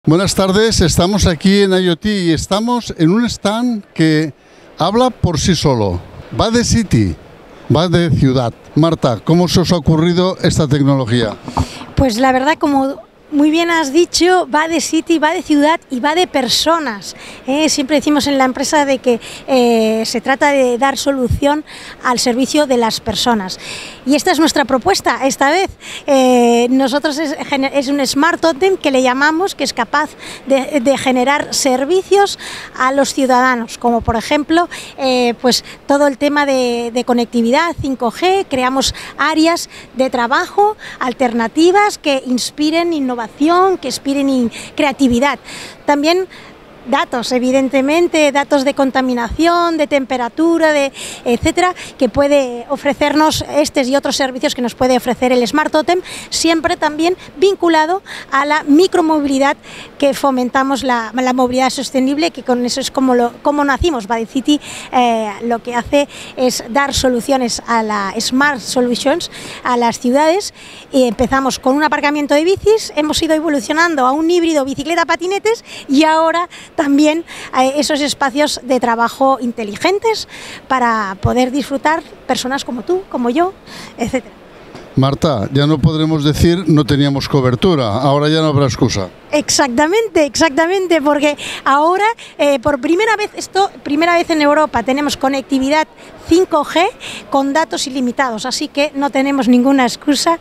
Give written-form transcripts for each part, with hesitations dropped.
Buenas tardes, estamos aquí en IoT y estamos en un stand que habla por sí solo. Va de city, va de ciudad. Marta, ¿cómo se os ha ocurrido esta tecnología? Pues la verdad, como muy bien has dicho, va de city, va de ciudad y va de personas. Siempre decimos en la empresa de que se trata de dar solución al servicio de las personas. Y esta es nuestra propuesta esta vez. Nosotros es un Smart Totem que le llamamos, que es capaz de generar servicios a los ciudadanos, como por ejemplo pues todo el tema de conectividad 5G. Creamos áreas de trabajo alternativas que inspiren innovación, que inspiren creatividad. También datos, evidentemente, datos de contaminación, de temperatura, etcétera, que puede ofrecernos estos y otros servicios que nos puede ofrecer el Smart Totem, siempre también vinculado a la micromovilidad, que fomentamos la movilidad sostenible, que con eso es como nacimos. By City lo que hace es dar soluciones a la Smart Solutions a las ciudades, y empezamos con un aparcamiento de bicis, hemos ido evolucionando a un híbrido bicicleta-patinetes y ahora también esos espacios de trabajo inteligentes para poder disfrutar personas como tú, como yo, etcétera. Marta, ya no podremos decir no teníamos cobertura, ahora ya no habrá excusa. Exactamente, porque ahora por primera vez en Europa tenemos conectividad 5G con datos ilimitados, así que no tenemos ninguna excusa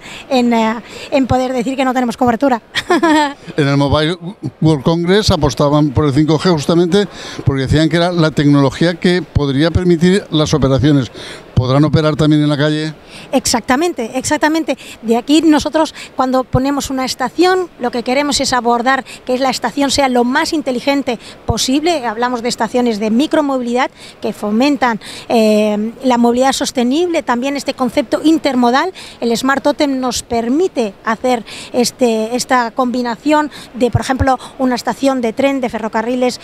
en poder decir que no tenemos cobertura. En el Mobile World Congress apostaban por el 5G justamente porque decían que era la tecnología que podría permitir las operaciones. ¿Podrán operar también en la calle? Exactamente. De aquí nosotros, cuando ponemos una estación, lo que queremos es abordar que la estación sea lo más inteligente posible. Hablamos de estaciones de micromovilidad que fomentan la movilidad sostenible, también este concepto intermodal. El Smart Totem nos permite hacer esta combinación de, por ejemplo, una estación de tren, de ferrocarriles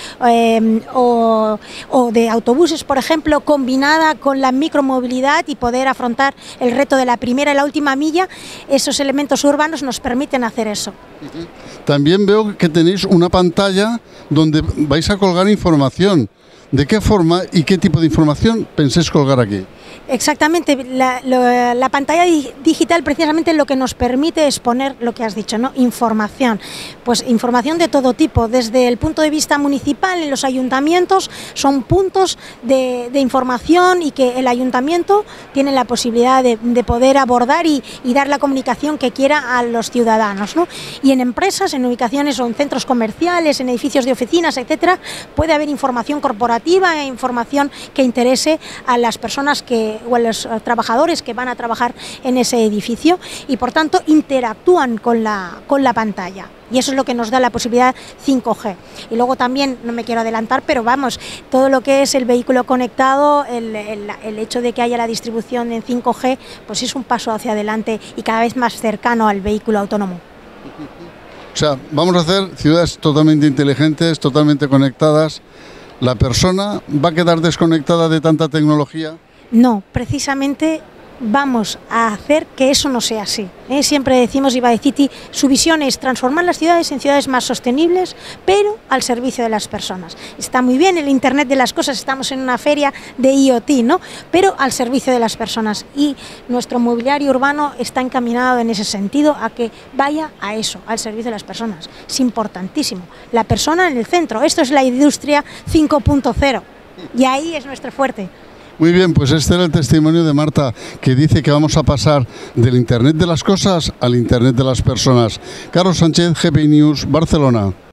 o de autobuses, por ejemplo, combinada con la micromovilidad, y poder afrontar el reto de la primera y la última milla. Esos elementos urbanos nos permiten hacer eso. También veo que tenéis una pantalla donde vais a colgar información. ¿De qué forma y qué tipo de información pensáis colgar aquí? Exactamente, la pantalla digital precisamente lo que nos permite es poner lo que has dicho, ¿no? Información. Pues información de todo tipo, desde el punto de vista municipal, en los ayuntamientos son puntos de información, y que el ayuntamiento tiene la posibilidad de poder abordar y dar la comunicación que quiera a los ciudadanos, ¿no? Y en empresas, en ubicaciones o en centros comerciales, en edificios de oficinas, etcétera, puede haber información corporativa e información que interese a las personas o a los trabajadores que van a trabajar en ese edificio, y por tanto interactúan con la pantalla. Y eso es lo que nos da la posibilidad 5G. Y luego también, no me quiero adelantar, pero vamos, todo lo que es el vehículo conectado, el hecho de que haya la distribución en 5G, pues es un paso hacia adelante y cada vez más cercano al vehículo autónomo. O sea, vamos a hacer ciudades totalmente inteligentes, totalmente conectadas. ¿La persona va a quedar desconectada de tanta tecnología? No, precisamente vamos a hacer que eso no sea así. Siempre decimos, y By City, su visión es transformar las ciudades en ciudades más sostenibles, pero al servicio de las personas. Está muy bien el Internet de las cosas, estamos en una feria de IoT, ¿no? Pero al servicio de las personas, y nuestro mobiliario urbano está encaminado en ese sentido, a que vaya a eso, al servicio de las personas. Es importantísimo, la persona en el centro. Esto es la industria 5.0 y ahí es nuestro fuerte. Muy bien, pues este era el testimonio de Marta, que dice que vamos a pasar del Internet de las cosas al Internet de las personas. Carlos Sánchez, GPI News, Barcelona.